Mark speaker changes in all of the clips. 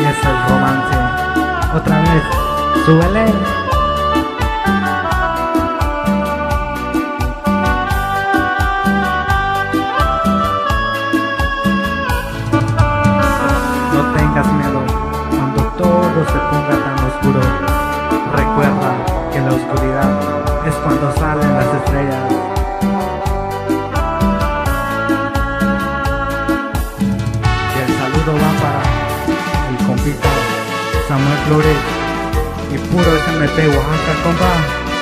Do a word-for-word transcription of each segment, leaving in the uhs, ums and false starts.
Speaker 1: y es el romance. Otra vez, súbele. No tengas miedo cuando todo se ponga tan oscuro. Recuerda que la oscuridad es cuando salen las estrellas. Y el saludo va para el compita Samuel Flores y puro S M P Oaxaca, compa.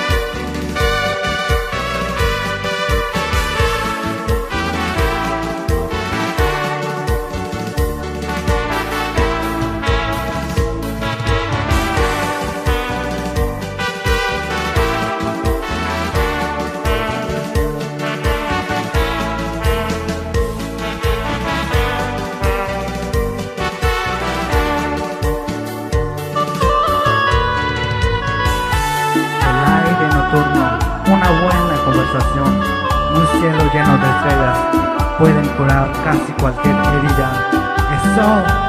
Speaker 1: Una buena conversación, un cielo lleno de estrellas pueden curar casi cualquier herida. Eso.